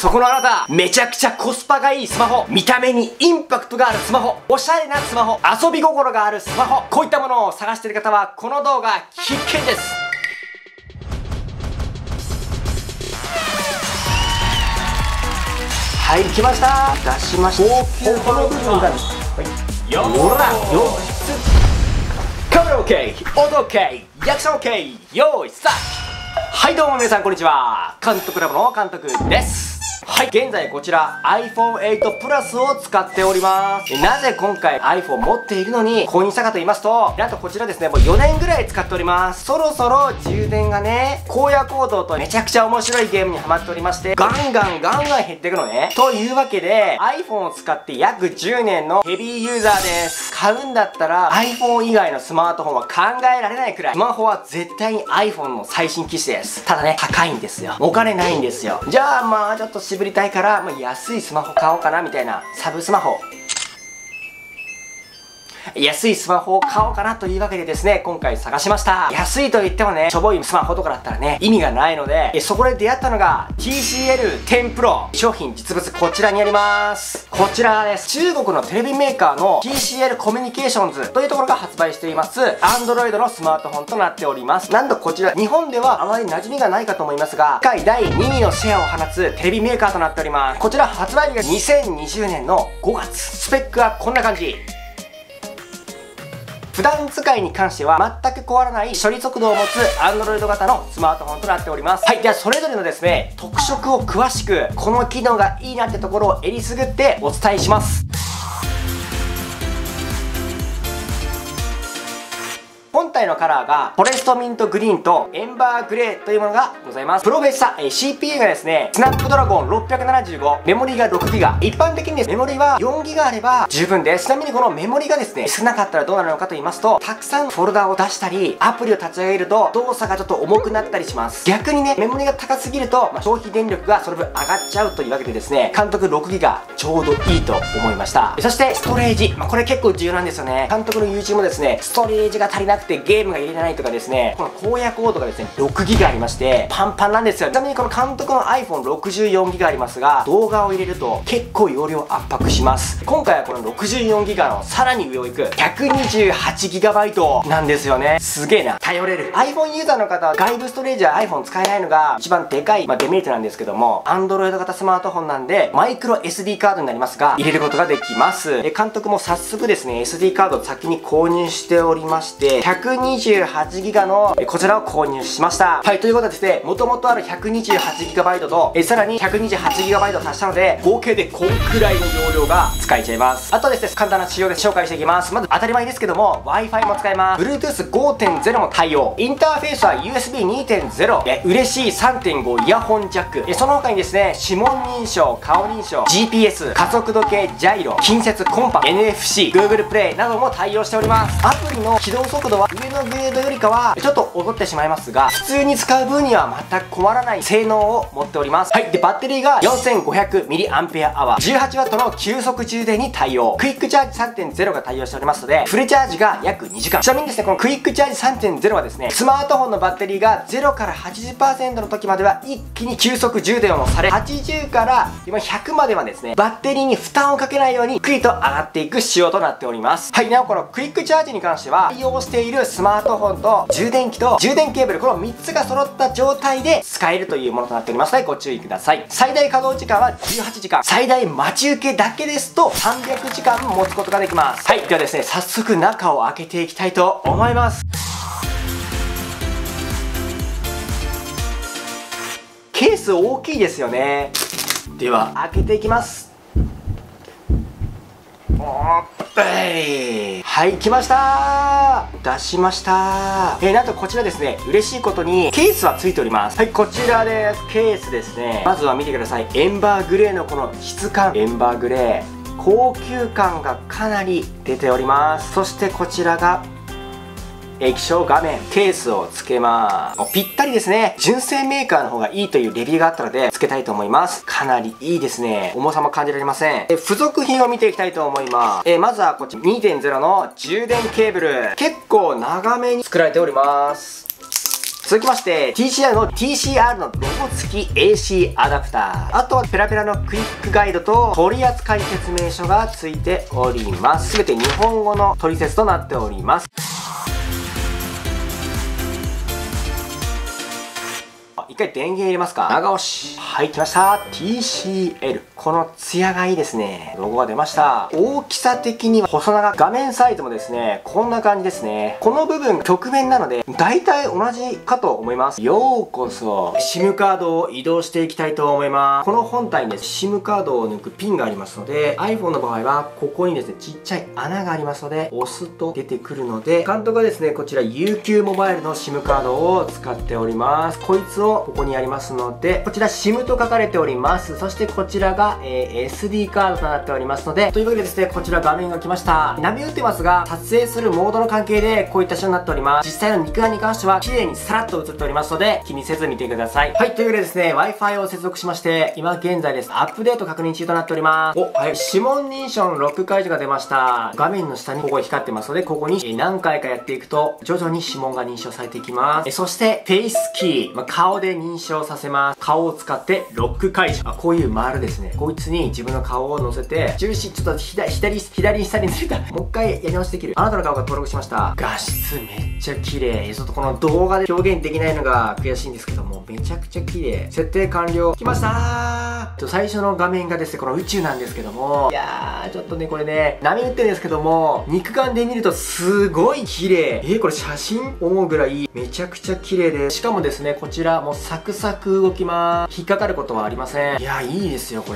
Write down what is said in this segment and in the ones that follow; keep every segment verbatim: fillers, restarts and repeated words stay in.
そこのあなた、めちゃくちゃコスパがいいスマホ、見た目にインパクトがあるスマホ、おしゃれなスマホ、遊び心があるスマホ、こういったものを探している方はこの動画必見です。はい、来ました。出しました。高級この部分が、はい、よーらよーカメラ OK、 音 OK、 役者 OK、 よーいスタート。はい、どうも皆さんこんにちは。監督ラボの監督です。はい、現在こちら アイフォンエイトプラス を使っております。なぜ今回 iPhone 持っているのに購入したかと言いますと、なんとこちらですね、もうよねんぐらい使っております。そろそろ充電がね、荒野行動とめちゃくちゃ面白いゲームにハマっておりまして、ガンガンガンガン減っていくのね。というわけで iPhone を使って約じゅうねんのヘビーユーザーです。買うんだったら iPhone 以外のスマートフォンは考えられないくらい、スマホは絶対に iPhone の最新機種です。ただね、高いんですよ。お金ないんですよ。じゃあまあちょっと渋りたいから、まあ、安いスマホ買おうかなみたいな、サブスマホ、安いスマホを買おうかなというわけでですね、今回探しました。安いと言ってもね、しょぼいスマホとかだったらね、意味がないので、そこで出会ったのが ティーシーエルテン Pro。商品実物こちらにあります。こちらです。中国のテレビメーカーの ティーシーエル コミュニケーションズというところが発売しています Android のスマートフォンとなっております。なんとこちら、日本ではあまり馴染みがないかと思いますが、世界だいにいのシェアを放つテレビメーカーとなっております。こちら発売日がにせんにじゅうねんのごがつ。スペックはこんな感じ。普段使いに関しては全く壊らない処理速度を持つ Android 型のスマートフォンとなっております。はい、ではそれぞれのですね、特色を詳しく、この機能がいいなってところをえりすぐってお伝えします。本体のカラーがフォレストミントグリーンとエンバーグレーというものがございます。プロフェッサ、えー、シーピーユー がですね、スナップドラゴンろっぴゃくななじゅうご、メモリが ろくギガ。一般的にメモリは よんギガ あれば十分です。ちなみにこのメモリがですね、少なかったらどうなるのかと言いますと、たくさんフォルダを出したり、アプリを立ち上げると動作がちょっと重くなったりします。逆にね、メモリが高すぎると、まあ、消費電力がその分上がっちゃうというわけでですね、監督 ろくギガ ちょうどいいと思いました。そしてストレージ、まあ、これ結構重要なんですよね。監督の YouTube もですね、ストレージが足りなくてゲームが入れれないとかですね、この荒野コードがですね、ろくギガ ありまして、パンパンなんですよ。ちなみにこの監督の アイフォンろくじゅうよんギガ ありますが、動画を入れると結構容量圧迫します。今回はこの ろくじゅうよんギガ のさらに上を行く ひゃくにじゅうはちギガバイト なんですよね。すげえな。頼れる。iPhone ユーザーの方は外部ストレージは iPhone 使えないのが一番でかい、まあ、デメリットなんですけども、Android 型スマートフォンなんで、マイクロ エスディー カードになりますが、入れることができます。で、監督も早速ですね、エスディー カードを先に購入しておりまして、ひゃくにじゅうはちギガ のこちらを購入しました。はい、ということでですね、もともとある ひゃくにじゅうはちギガバイト と、えさらに ひゃくにじゅうはちギガバイト 足したので、合計でこんくらいの容量が使えちゃいます。あとですね、簡単な仕様で紹介していきます。まず当たり前ですけども、Wi-Fi も使えます。Bluetooth ごてんゼロ も対応。インターフェースは ユーエスビーにてんゼロ。え、嬉しい さんてんご イヤホンジャック。え、その他にですね、指紋認証、顔認証、ジーピーエス、加速度計、ジャイロ、近接コンパ、エヌエフシー、Google Play なども対応しております。アプリの起動速度は上のグレードよりかは、ちょっと劣ってしまいますが、普通に使う分には全く困らない性能を持っております。はい。で、バッテリーが よんせんごひゃくミリアンペアアワー、じゅうはちワット の急速充電に対応。クイックチャージ さんてんゼロ が対応しておりますので、フルチャージが約にじかん。ちなみにですね、このクイックチャージ さんてんゼロ はですね、スマートフォンのバッテリーがゼロからはちじゅっパーセントの時までは一気に急速充電をされ、はちじゅうから今ひゃくまではですね、バッテリーに負担をかけないように、ゆっくりと上がっていく仕様となっております。はい。なお、このクイックチャージに関しては、対応しているスマートフォンと充電器と充電ケーブル、このみっつが揃った状態で使えるというものとなっておりますのでご注意ください。最大稼働時間はじゅうはちじかん。最大待ち受けだけですとさんびゃくじかん持つことができます。はい。ではですね、早速中を開けていきたいと思います。ケース大きいですよね。では開けていきます。はい、来ましたー。出しましたー。えー、なんとこちらですね、嬉しいことにケースは付いております。はい、こちらです。ケースですね。まずは見てください。エンバーグレーのこの質感。エンバーグレー。高級感がかなり出ております。そしてこちらが液晶画面、ケースをつけます。ぴったりですね。純正メーカーの方がいいというレビューがあったので、つけたいと思います。かなりいいですね。重さも感じられません。え、付属品を見ていきたいと思います。え、まずはこっち にてんゼロ の充電ケーブル。結構長めに作られております。 続きまして、ティーシーアール の ティーシーアール のロゴ付き エーシー アダプター。あとはペラペラのクイックガイドと取扱説明書が付いております。すべて日本語の取説となっております。一回電源入れますか。長押し。はい、来ました。ティーシーエル。このツヤがいいですね。ロゴが出ました。大きさ的には細長。画面サイズもですね、こんな感じですね。この部分、曲面なので、大体同じかと思います。ようこそ。SIM カードを移動していきたいと思います。この本体にですね、SIM カードを抜くピンがありますので、iPhone の場合は、ここにですね、ちっちゃい穴がありますので、押すと出てくるので、監督はですね、こちら ユーキュー モバイルの SIM カードを使っております。こいつをここにありますので、こちら SIM と書かれております。そしてこちらが、えー、エスディー カードとなっておりますので、というわけでですね、こちら画面が来ました。波打ってますが、撮影するモードの関係でこういった仕様になっております。実際の肉眼に関しては綺麗にさらっと映っておりますので、気にせず見てください。はい、というわけでですね、Wi-Fi を接続しまして、今現在です。アップデート確認中となっております。お、はい、指紋認証のロック解除が出ました。画面の下にここが光ってますので、ここに何回かやっていくと、徐々に指紋が認証されていきます。そして、フェイスキー、まあ、顔で認証させます。顔を使ってロック解除。あ、こういう丸ですね。こいつに自分の顔を乗せて、重心、ちょっと左、左、左下にずれた。もう一回やり直しできる。あなたの顔が登録しました。画質めっちゃ綺麗。ちょっとこの動画で表現できないのが悔しいんですけども、めちゃくちゃ綺麗。設定完了。来ましたー。最初の画面がですね、この宇宙なんですけども、いやー、ちょっとね、これね、波打ってるんですけども、肉眼で見るとすごい綺麗。えー、これ写真思うぐらい、めちゃくちゃ綺麗で、しかもですね、こちらもうサクサク動きます。引っかかることはありません。いやー、いいですよ、これ。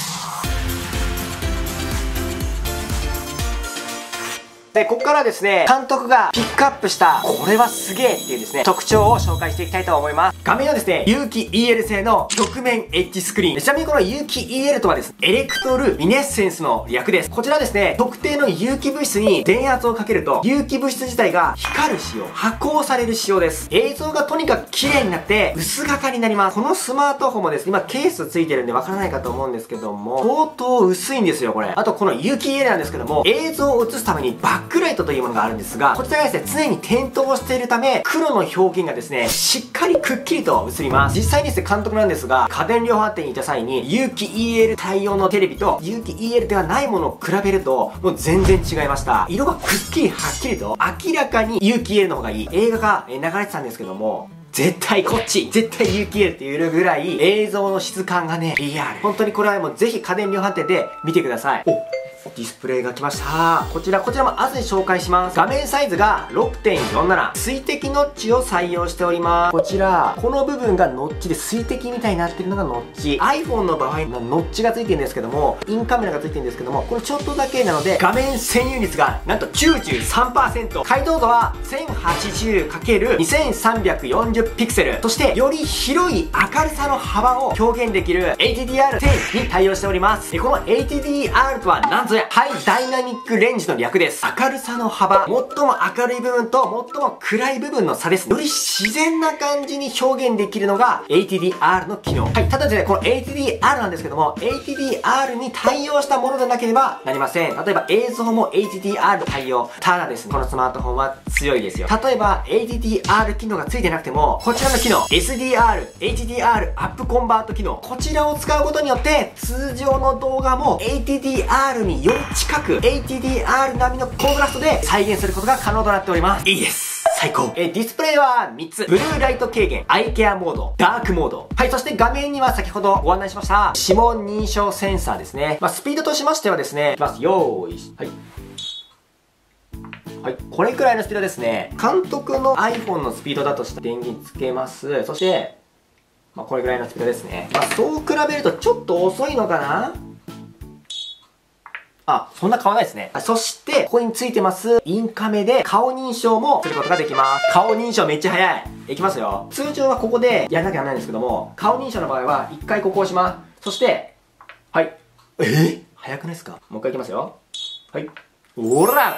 で、ここからですね、監督がピックアップした、これはすげえっていうですね、特徴を紹介していきたいと思います。画面はですね、有機 イーエル 製の曲面エッジスクリーン。ちなみにこの有機 イーエル とはですね、エレクトルミネッセンスの略です。こちらですね、特定の有機物質に電圧をかけると、有機物質自体が光る仕様、発光される仕様です。映像がとにかく綺麗になって、薄型になります。このスマートフォンもですね、今ケースついてるんでわからないかと思うんですけども、相当薄いんですよ、これ。あとこの有機 イーエル なんですけども、映像を映すためにバックライトというものがあるんですが、こちらがですね、常に点灯しているため、黒の表現がですね、しっかりくっきりと映ります。実際にですね、監督なんですが、家電量販店にいた際に、有機 イーエル 対応のテレビと、有機 イーエル ではないものを比べると、もう全然違いました。色がくっきりはっきりと、明らかに有機 イーエル の方がいい。映画が流れてたんですけども、絶対こっち絶対有機 イーエル っていうぐらい映像の質感がね、リアル。本当にこれはもうぜひ家電量販店で見てください。おディスプレイが来ました。こちら、こちらも後で紹介します。画面サイズが ろくてんよんなな。水滴ノッチを採用しております。こちら、この部分がノッチで水滴みたいになってるのがノッチ。iPhone の場合のノッチがついてるんですけども、インカメラがついてるんですけども、これちょっとだけなので、画面占有率がなんと きゅうじゅうさんパーセント。解像度は せんはちじゅうかけるにせんさんびゃくよんじゅう ピクセル。そして、より広い明るさの幅を表現できる エイチディーアールテン に対応しております。この エイチディーアール とはなんぞや、ハイダイナミックレンジの略です。明るさの幅、最も明るい部分と最も暗い部分の差です。より自然な感じに表現できるのが エイチディーアール の機能。はい、ただですね、この エイチディーアール なんですけども、エイチディーアール に対応したものでなければなりません。例えば映像も エイチディーアール 対応。ただですね、このスマートフォンは強いですよ。例えば エイチディーアール 機能がついてなくても、こちらの機能、エスディーアール、エイチディーアール アップコンバート機能。こちらを使うことによって、通常の動画も エイチディーアール により近く、エイチディーアール 並みのコントラストで再現することが可能となっております。いいです。最高。え、ディスプレイはみっつ。ブルーライト軽減、アイケアモード、ダークモード。はい、そして画面には先ほどご案内しました、指紋認証センサーですね。まあ、スピードとしましてはですね、いきます。よーい。はい。はい。これくらいのスピードですね。監督の iPhone のスピードだとしたら電源つけます。そして、まあ、これくらいのスピードですね。まあ、そう比べるとちょっと遅いのかな？あ、そんな変わらないですね。そして、ここについてます、インカメで顔認証もすることができます。顔認証めっちゃ早い。いきますよ。通常はここでやらなきゃならないんですけども、顔認証の場合は、一回ここを押します。そして、はい。えー、早くないですか？もう一回いきますよ。はい。おらこれ、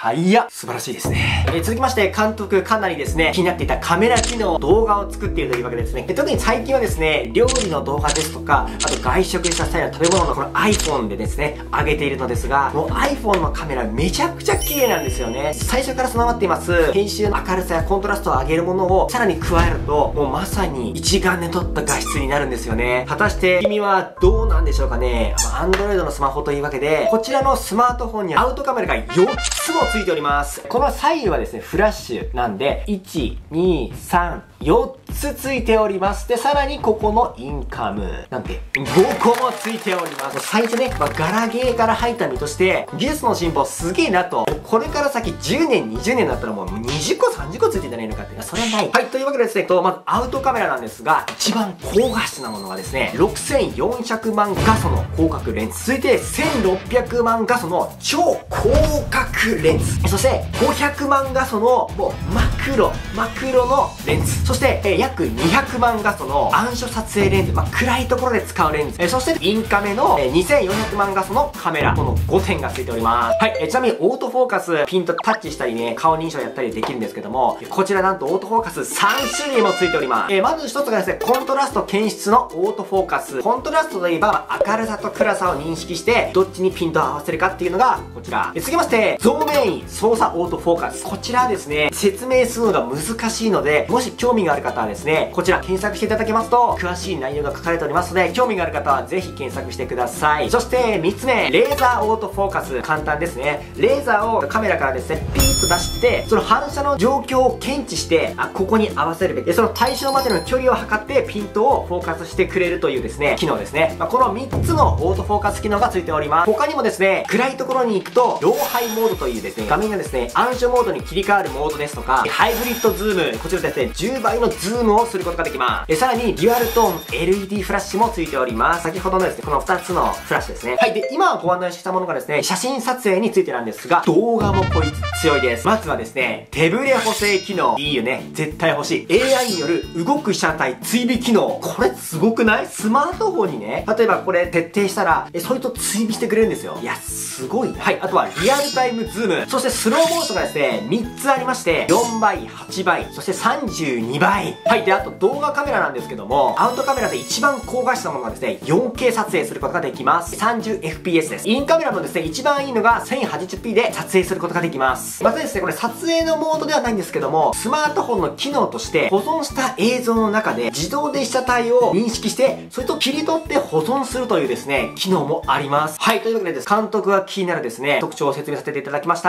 はいや、素晴らしいですね。えー、続きまして、監督かなりですね、気になっていたカメラ機能、動画を作っているというわけですね。特に最近はですね、料理の動画ですとか、あと外食した際の食べ物のこの iPhone でですね、上げているのですが、もう iPhone のカメラめちゃくちゃ綺麗なんですよね。最初から備わっています、編集の明るさやコントラストを上げるものをさらに加えると、もうまさに一眼で撮った画質になるんですよね。果たして君はどうなんでしょうかね。まあ、Android のスマホというわけで、こちらのスマートフォンにアウトカメラがよっつもついております。この左右はですね、フラッシュなんで、いち、に、さん、よっつついております。で、さらにここのインカムなんてごこもついております。最初ね、まあ、ガラゲーから入った身として、技術の進歩すげえなと。これから先じゅうねん、にじゅうねんだったらもうにじゅっこ、さんじゅっこついてんじゃないのかっていうのは、それはない。はい、というわけでですね、と、まずアウトカメラなんですが、一番高画質なものがですね、ろくせんよんひゃくまん画素の広角レンズ。続いて、せんろっぴゃくまん画素の超広角レンズ。そして、ごひゃくまん画素のもうマクロ、マクロのレンズ。そして、えー、約にひゃくまん画素の暗所撮影レンズ。まあ、暗いところで使うレンズ。えー、そして、インカメの、えー、にせんよんひゃくまん画素のカメラ。このごてんがついております。はい、えー、ちなみにオートフォーカス、ピンとタッチしたりね、顔認証やったりできるんですけども、こちらなんとオートフォーカスさんしゅるいもついております。えー、まず一つがですね、コントラスト検出のオートフォーカス。コントラストといえば、まあ、明るさと暗さを認識して、どっちにピントを合わせるかっていうのが、こちら。えー、続きまして、増面位操作オートフォーカス。こちらはですね、説明するのが難しいので、もし興味がある方はですね、こちら検索していただけますと、詳しい内容が書かれておりますので、興味がある方はぜひ検索してください。そしてみっつめ、レーザーオートフォーカス。簡単ですね。レーザーをカメラからですね、ピーッと出して、その反射の状況を検知して、あ、ここに合わせるべき。その対象までの距離を測って、ピントをフォーカスしてくれるというですね、機能ですね。まあ、このみっつのオートフォーカス機能がついております。他にもですね、暗いところに行くと、ローハイモードというですね、画面がですね、暗所モードに切り替わるモードですとか、ハイブリッドズーム、こちらですね、じゅうばいのズームをすることができます。えさらに、デュアルトーン エルイーディー フラッシュもついております。先ほどのですね、このふたつのフラッシュですね。はい。で、今ご案内したものがですね、写真撮影についてなんですが、動画もこいつ強いです。まずはですね、手ブレ補正機能。いいよね。絶対欲しい。エーアイ による動く被写体追尾機能。これすごくない？スマートフォンにね、例えばこれ徹底したら、え、それと追尾してくれるんですよ。いや、すごい。はい。あとは、リアルタイムズーム。そしてスローモーションがですね、みっつありまして、よんばい、はちばい、そしてさんじゅうにばい。はい。で、あと動画カメラなんですけども、アウトカメラで一番高画質なものがですね、よんケー 撮影することができます。さんじゅうエフピーエス です。インカメラもですね、一番いいのが せんはちじゅうピー で撮影することができます。またですね、これ撮影のモードではないんですけども、スマートフォンの機能として保存した映像の中で自動で被写体を認識して、それと切り取って保存するというですね、機能もあります。はい、というわけでです、監督が気になるですね、特徴を説明させていただきました。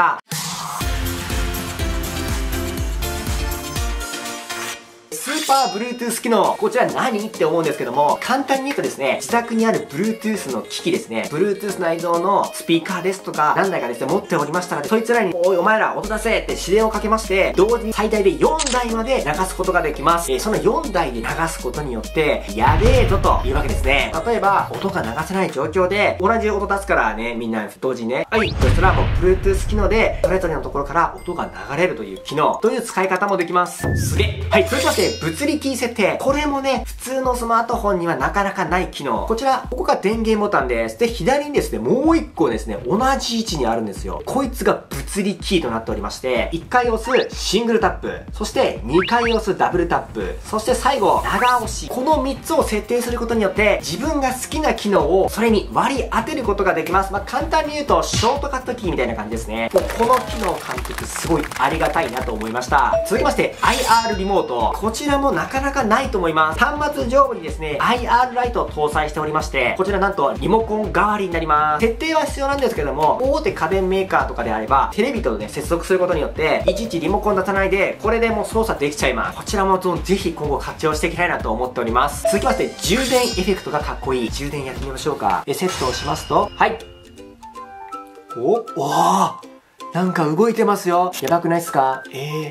スーパー Bluetooth 機能。こちら何って思うんですけども、簡単に言うとですね、自宅にある Bluetooth の機器ですね、Bluetooth 内蔵のスピーカーですとか、何台かですね、持っておりましたら、そいつらに、おいお前ら音出せって指令をかけまして、同時に最大でよんだいまで流すことができます。えー、そのよんだいで流すことによって、やべえぞというわけですね。例えば、音が流せない状況で、同じ音出すからね、みんな同時にね、はい、そしたらもう Bluetooth 機能で、それぞれのところから音が流れるという機能、という使い方もできます。すげえ。はい、続きまして、物理キー設定。これもね、普通のスマートフォンにはなかなかない機能。こちら、ここが電源ボタンです。で、左にですね、もう一個ですね、同じ位置にあるんですよ。こいつが物理キーとなっておりまして、いっかい押すシングルタップ、そしてにかい押すダブルタップ、そして最後、長押し。このみっつを設定することによって、自分が好きな機能をそれに割り当てることができます。まあ、簡単に言うと、ショートカットキーみたいな感じですね。もうこの機能監督すごいありがたいなと思いました。続きまして、アイアール リモート。こちらもなかなかないと思います。端末上部にですね、アイアール ライトを搭載しておりまして、こちらなんとリモコン代わりになります。設定は必要なんですけども、大手家電メーカーとかであれば、テレビとね、接続することによって、いちいちリモコン出さないで、これでもう操作できちゃいます。こちらもぜひ今後活用していきたいなと思っております。続きまして、充電エフェクトがかっこいい。充電やってみましょうか。え、セットをしますと、はい。お、おー、なんか動いてますよ。やばくないっすか？えー。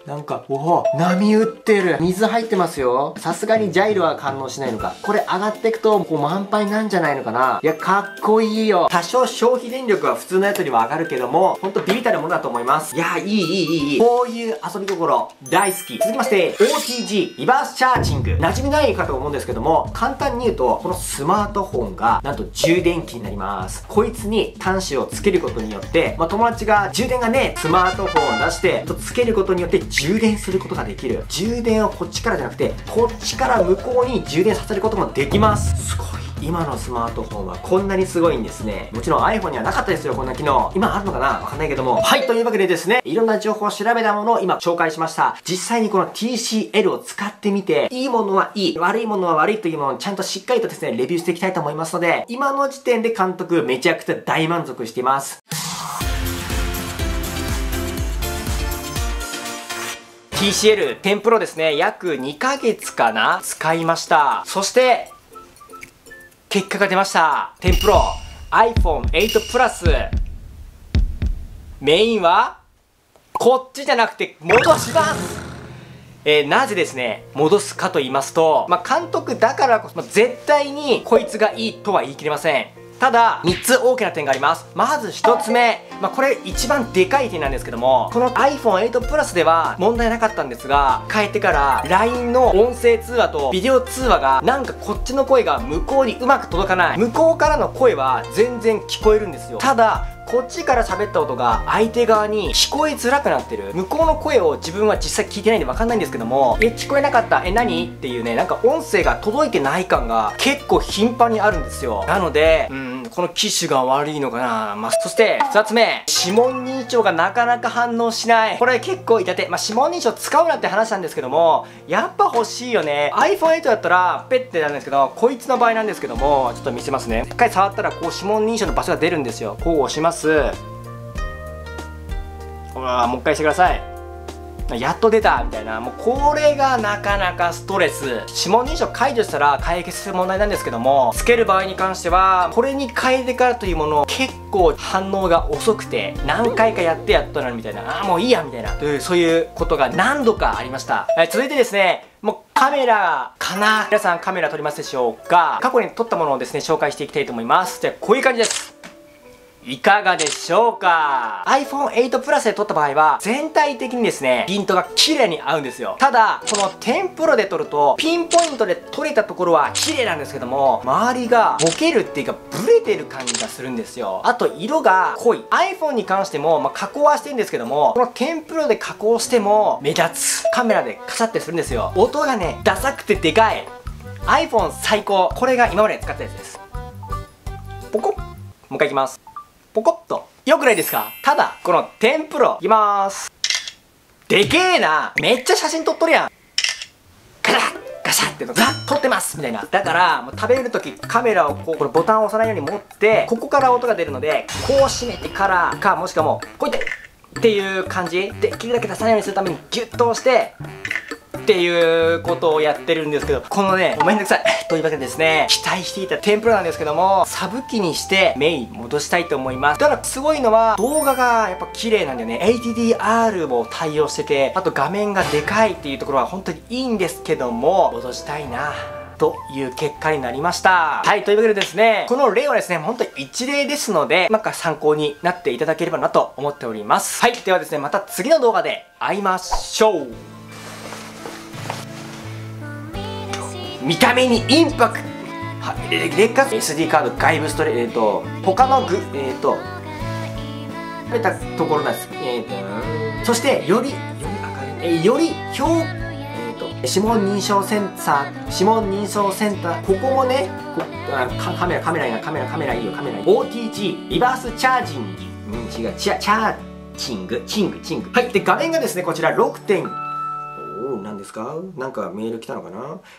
なんか、おお、波打ってる。水入ってますよ。さすがにジャイロは感応しないのか。これ上がっていくと、こう満杯なんじゃないのかな。いや、かっこいいよ。多少消費電力は普通のやつよりは上がるけども、ほんとビビたるものだと思います。いや、いい、いい、いい、いい。こういう遊び心、大好き。続きまして、オーティージー、リバースチャージング。馴染みないかと思うんですけども、簡単に言うと、このスマートフォンが、なんと充電器になります。こいつに端子をつけることによって、まあ、友達が充電がね、スマートフォンを出して、つけることによって充電することができる。充電をこっちからじゃなくて、こっちから向こうに充電させることもできます。すごい。今のスマートフォンはこんなにすごいんですね。もちろん iPhone にはなかったですよ、こんな機能。今あるのかなわかんないけども。はい、というわけでですね、いろんな情報を調べたものを今紹介しました。実際にこの ティーシーエル を使ってみて、いいものはいい、悪いものは悪いというものをちゃんとしっかりとですね、レビューしていきたいと思いますので、今の時点で監督めちゃくちゃ大満足しています。ティーシーエル テンプロですね、約にかげつかな使いました。そして、結果が出ました。テンプロ アイフォンエイト プラス。メインは、こっちじゃなくて戻します。えー、なぜですね、戻すかと言いますと、まあ、監督だからこそ、まあ、絶対にこいつがいいとは言い切れません。ただ、みっつ大きな点があります。まずひとつめ、まあ、これ一番でかい点なんですけども、この アイフォンエイト プラスでは問題なかったんですが、変えてから ライン の音声通話とビデオ通話がなんかこっちの声が向こうにうまく届かない。向こうからの声は全然聞こえるんですよ。ただ、こっちから喋った音が相手側に聞こえづらくなってる。向こうの声を自分は実際聞いてないんで分かんないんですけども、え、聞こえなかった、え、何っていうね、なんか音声が届いてない感が結構頻繁にあるんですよ。なので、うん、この機種が悪いのかな。まあ、そして、ふたつめ、指紋認証がなかなか反応しない。これ結構痛手。まあ、指紋認証使うなって話なんですけども、やっぱ欲しいよね。アイフォンエイト だったら、ペッてなんですけど、こいつの場合なんですけども、ちょっと見せますね。一回触ったら、こう指紋認証の場所が出るんですよ。こう押します。ほら、もう一回してください。やっと出たみたいな。もうこれがなかなかストレス。指紋認証解除したら解決する問題なんですけども、つける場合に関してはこれに変えてからというもの結構反応が遅くて、何回かやってやっとなるみたいな、ああもういいやみたいな、というそういうことが何度かありました。はい、続いてですね、もうカメラかな。皆さんカメラ撮りますでしょうか。過去に撮ったものをですね紹介していきたいと思います。じゃあこういう感じです。いかがでしょうか。 アイフォンエイト プラスで撮った場合は全体的にですねピントが綺麗に合うんですよ。ただこのテンプロで撮るとピンポイントで撮れたところは綺麗なんですけども、周りがボケるっていうかブレてる感じがするんですよ。あと色が濃い。 iPhone に関しても、まあ、加工はしてるんですけども、このテンプロで加工しても目立つ。カメラでカシャってするんですよ。音がねダサくてでかい。 iPhone 最高。これが今まで使ったやつです。ポコッ、もう一回いきます。ポコッと。よくないですか。ただこのテンプロいきまーす。でけえな。めっちゃ写真撮っとるやん。ガシャッガシャッってのザッ撮ってますみたいな。だからもう食べるときカメラをこうこれボタンを押さないように持って、ここから音が出るのでこう閉めてからか、もしくはもうこうやってっていう感じできるだけ出さないようにするためにギュッと押してっていうことをやってるんですけど、このねごめんなさいというわけでですね、期待していたテンプロなんですけども、サブ機にしてメイン戻したいと思います。ただすごいのは動画がやっぱ綺麗なんだよね。 エイチディーアール も対応してて、あと画面がでかいっていうところは本当にいいんですけども、戻したいなという結果になりました。はい、というわけでですね、この例はですね、本当に一例ですので、なんか参考になっていただければなと思っております。はい、ではですね、また次の動画で会いましょう。見た目にインパクト、はい、レレカ エスディー カード外部ストレー、えっ、ー、と他のグえっ、ー、と食べたところなんです。えっ、ー、とそしてよりより明るい、えー、より表えっ、ー、と指紋認証センサー指紋認証センター、ここもねこあカメラカメラいいな、カメラカメラいいよ、カメラいい。 オーティージー リバースチャージング、うん、違うチャチャーチングチングチング。はい、で画面がですねこちらろくてん、おお、何ですか。なんかメール来たのかな。